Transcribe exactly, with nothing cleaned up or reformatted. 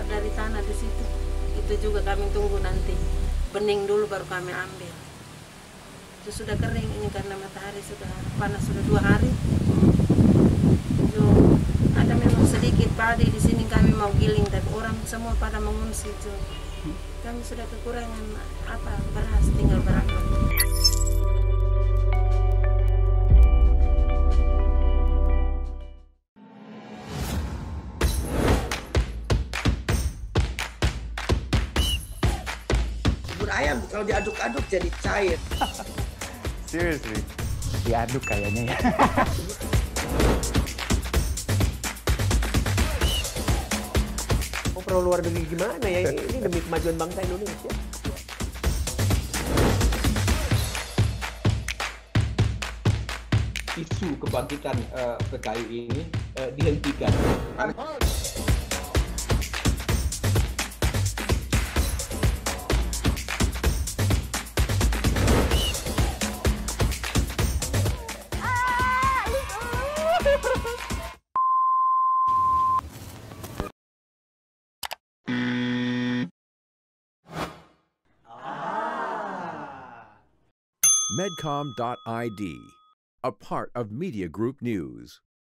dari tanah di situ. Itu juga kami tunggu nanti bening dulu baru kami ambil. Itu sudah kering ini karena matahari sudah panas sudah dua hari. Itu ada memang sedikit padi di sini kami mau giling tapi orang semua pada mengungsi itu. Kami sudah kekurangan apa beras tinggal berapa. Bubur ayam kalau diaduk-aduk jadi cair. Seriously, diaduk kayaknya ya. Oh, perlu luar negeri gimana ya? Ini demi kemajuan bangsa Indonesia. Isu kebangkitan uh, P K I ini uh, dihentikan. Medcom dot I D, a part of Media Group News.